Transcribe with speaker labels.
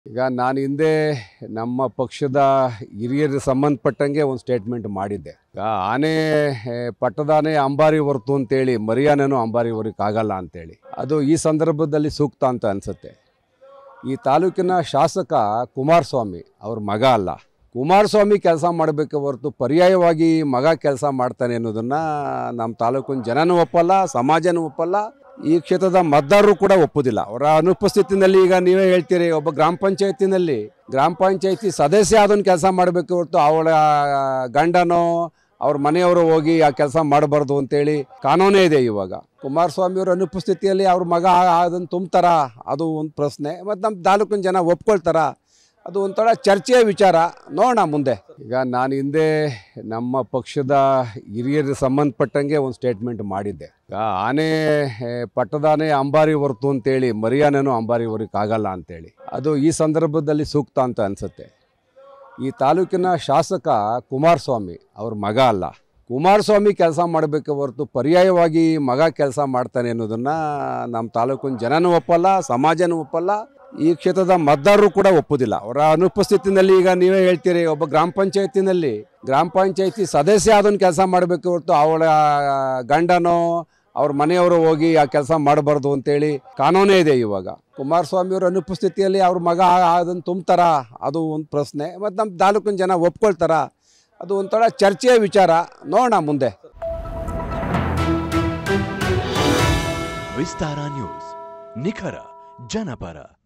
Speaker 1: ಈಗ ನಾನು ಹಿಂದೆ ನಮ್ಮ ಪಕ್ಷದ ಹಿರಿಯರಿಗೆ ಸಂಬಂಧಪಟ್ಟಂಗೆ ಒಂದು ಸ್ಟೇಟ್ಮೆಂಟ್ ಮಾಡಿದ್ದೆ. ಈಗ ಆನೆ ಪಟ್ಟದಾನೆ ಅಂಬಾರಿ ಹೊರ್ತು ಅಂತೇಳಿ ಮರಿಯಾನೆನೂ ಅಂಬಾರಿ ಹೊರಕ್ಕಾಗಲ್ಲ ಅಂತೇಳಿ, ಅದು ಈ ಸಂದರ್ಭದಲ್ಲಿ ಸೂಕ್ತ ಅಂತ ಅನಿಸುತ್ತೆ. ಈ ತಾಲೂಕಿನ ಶಾಸಕ ಕುಮಾರಸ್ವಾಮಿ ಅವ್ರ ಮಗ ಅಲ್ಲ. ಕುಮಾರಸ್ವಾಮಿ ಕೆಲಸ ಮಾಡಬೇಕೆ ಹೊರತು ಪರ್ಯಾಯವಾಗಿ ಮಗ ಕೆಲಸ ಮಾಡ್ತಾನೆ ಅನ್ನೋದನ್ನು ನಮ್ಮ ತಾಲೂಕಿನ ಜನನೂ ಒಪ್ಪಲ್ಲ, ಸಮಾಜನೂ ಒಪ್ಪಲ್ಲ, ಈ ಕ್ಷೇತ್ರದ ಮತದಾರರು ಕೂಡ ಒಪ್ಪುದಿಲ್ಲ. ಅವರ ಅನುಪಸ್ಥಿತಿನಲ್ಲಿ ಈಗ ನೀವೇ ಹೇಳ್ತೀರಿ, ಒಬ್ಬ ಗ್ರಾಮ ಪಂಚಾಯತಿ ಸದಸ್ಯ ಅದನ್ನು ಕೆಲಸ ಮಾಡಬೇಕು ಹೊರತು ಅವಳ ಗಂಡನೋ ಅವ್ರ ಮನೆಯವರು ಹೋಗಿ ಆ ಕೆಲಸ ಮಾಡಬಾರ್ದು ಅಂತೇಳಿ ಕಾನೂನೇ ಇದೆ. ಇವಾಗ ಕುಮಾರಸ್ವಾಮಿಯವ್ರ ಅನುಪಸ್ಥಿತಿಯಲ್ಲಿ ಅವ್ರ ಮಗ ಅದನ್ನು ತುಂಬ್ತಾರ, ಅದು ಒಂದು ಪ್ರಶ್ನೆ. ಮತ್ತು ನಮ್ಮ ತಾಲೂಕಿನ ಜನ ಒಪ್ಕೊಳ್ತಾರ, ಅದು ಒಂಥರ ಚರ್ಚೆಯ ವಿಚಾರ. ನೋಡೋಣ ಮುಂದೆ. ಈಗ ನಾನು ಹಿಂದೆ ನಮ್ಮ ಪಕ್ಷದ ಹಿರಿಯರಿಗೆ ಸಂಬಂಧಪಟ್ಟಂಗೆ ಒಂದು ಸ್ಟೇಟ್ಮೆಂಟ್ ಮಾಡಿದ್ದೆ. ಈಗ ಆನೆ ಪಟ್ಟದಾನೆ ಅಂಬಾರಿ ಹೊರ್ತು ಅಂತೇಳಿ ಮರಿಯಾನೆನೂ ಅಂಬಾರಿ ಹೊರಕ್ಕಾಗಲ್ಲ ಅಂತೇಳಿ, ಅದು ಈ ಸಂದರ್ಭದಲ್ಲಿ ಸೂಕ್ತ ಅಂತ ಅನಿಸುತ್ತೆ. ಈ ತಾಲೂಕಿನ ಶಾಸಕ ಕುಮಾರಸ್ವಾಮಿ ಅವ್ರ ಮಗ ಅಲ್ಲ. ಕುಮಾರಸ್ವಾಮಿ ಕೆಲಸ ಮಾಡಬೇಕೆ ಹೊರತು ಪರ್ಯಾಯವಾಗಿ ಮಗ ಕೆಲಸ ಮಾಡ್ತಾನೆ ಅನ್ನೋದನ್ನು ನಮ್ಮ ತಾಲೂಕಿನ ಜನನೂ ಒಪ್ಪಲ್ಲ, ಸಮಾಜನೂ ಒಪ್ಪಲ್ಲ, ಈ ಕ್ಷೇತ್ರದ ಮತದಾರರು ಕೂಡ ಒಪ್ಪುದಿಲ್ಲ. ಅವರ ಅನುಪಸ್ಥಿತಿನಲ್ಲಿ ಈಗ ನೀವೇ ಹೇಳ್ತೀರಿ, ಒಬ್ಬ ಗ್ರಾಮ ಪಂಚಾಯತಿ ಸದಸ್ಯ ಅದನ್ನು ಕೆಲಸ ಮಾಡಬೇಕು ಹೊರತು ಅವಳ ಗಂಡನೋ ಅವ್ರ ಮನೆಯವರು ಹೋಗಿ ಆ ಕೆಲಸ ಮಾಡಬಾರ್ದು ಅಂತೇಳಿ ಕಾನೂನೇ ಇದೆ. ಇವಾಗ ಕುಮಾರಸ್ವಾಮಿಯವ್ರ ಅನುಪಸ್ಥಿತಿಯಲ್ಲಿ ಅವ್ರ ಮಗ ಅದನ್ನು ತುಂಬ್ತಾರ, ಅದು ಒಂದು ಪ್ರಶ್ನೆ. ಮತ್ತು ನಮ್ಮ ತಾಲೂಕಿನ ಜನ ಒಪ್ಕೊಳ್ತಾರ, ಅದು ಒಂಥರ ಚರ್ಚೆಯ ವಿಚಾರ. ನೋಡೋಣ ಮುಂದೆ.
Speaker 2: ವಿಸ್ತಾರ ನ್ಯೂಸ್, ನಿಖರ ಜನಪರ.